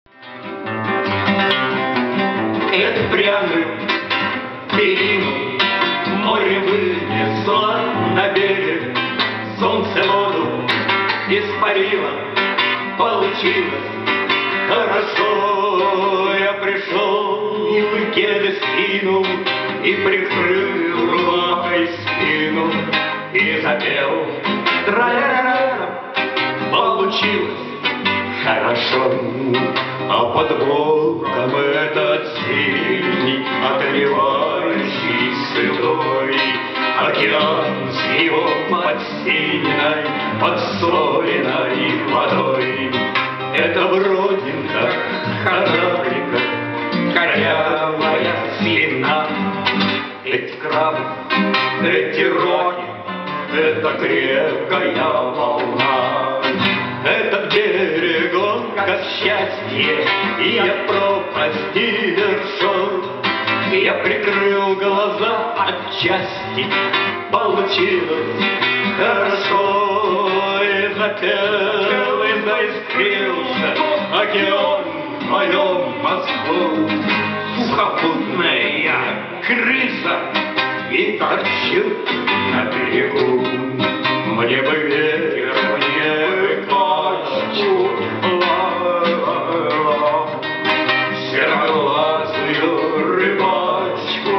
Эту пряную перину море вынесло на берег, солнце воду испарило, получилось хорошо. Я пришел и кеды скинул, и прикрыл рукой спину, и запел тра-ля-ля-ля. Получилось хорошо, а под боком этот синий, отливающий слюдой океан с его подсиненной, подсоленной водой. Это вродинка, кораблика, корявая спина. Эти крабы, эти роки, это крепкая волна. Этот берег, он как счастье, и я пропасти вершок. Я прикрыл глаза отчасти, получилось хорошо. И запел, и заискрился океан в моем мозгу. Сухопутная крыса и торчит на берегу. Мне бы ветер, мне бы качку, сероглазую рыбачку.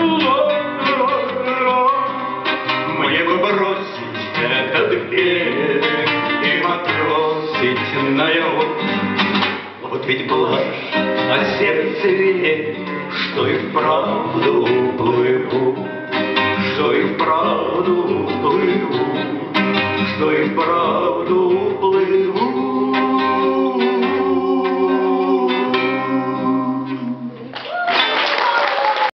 Мне бы бросить этот берег и матросить на его. Вот ведь блажь, а сердце винит, что и вправду уплыву, что и вправду уплыву, что и вправду